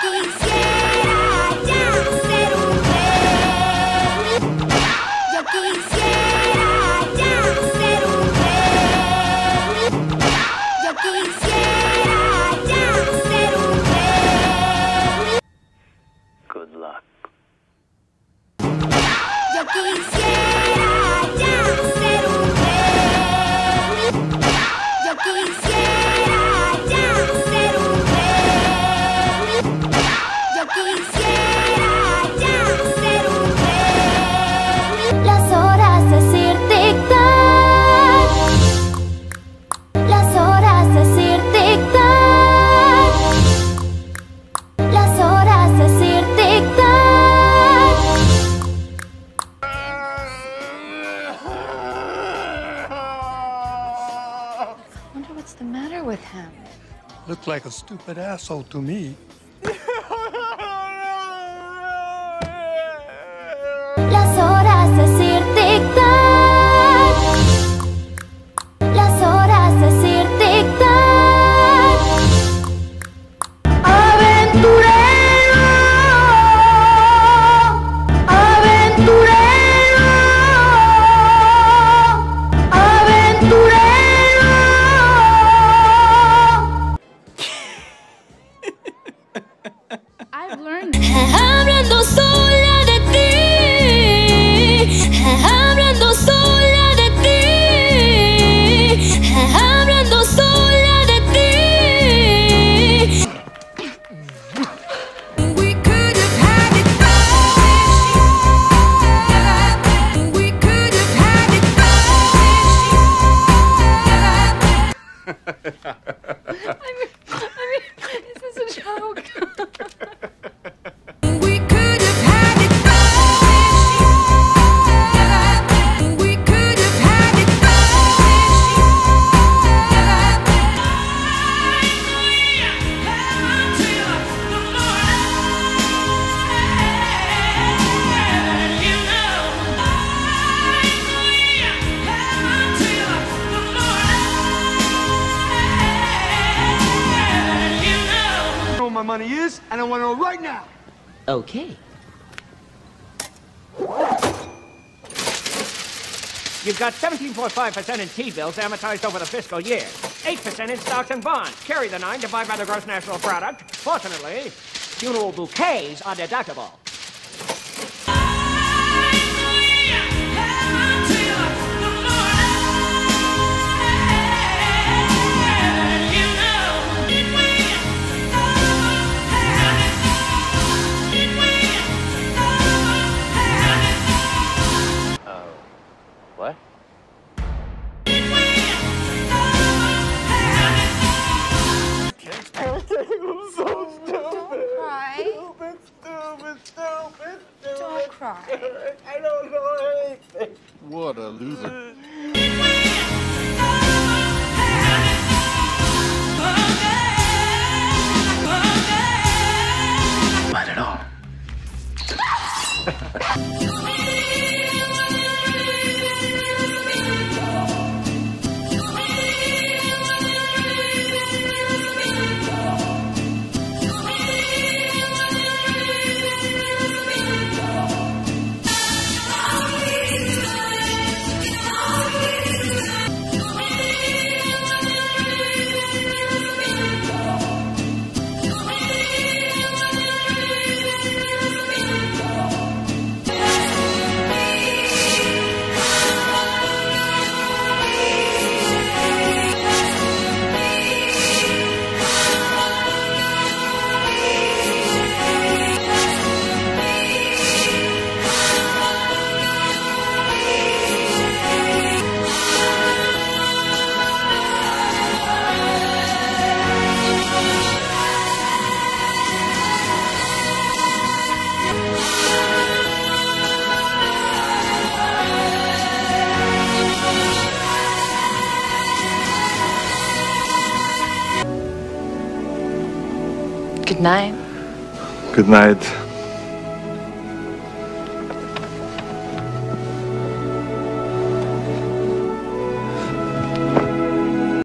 quisiera ya ser un rey. Yo quisiera ya ser un rey. Yo quisiera ya ser un rey. Good luck. Yo quisiera ya ser un rey. Yo quisiera ya ser un rey. Yo quisiera ya ser un rey. Las horas decir tic-tac. Las horas decir tic-tac. Las horas decir tic-tac. I wonder what's the matter with him. Looked like a stupid asshole to me. Las horas decir tic-tac. Las horas decir tic-tac. Aventurero, aventurero, aventurero. I've learned Hablando sola de ti, hablando sola de ti, hablando sola de ti. We could have had it all. We could have had it all. is this a joke? We could have had it all. We could have had it I know where my money is, and I want to know right now. Okay. You've got 17.5% in T-bills amortized over the fiscal year. 8% in stocks and bonds. Carry the 9 divided by the gross national product. Fortunately, funeral bouquets are deductible. What? Don't cry. I don't know anything. What a loser. Not at all. Good night. Good night.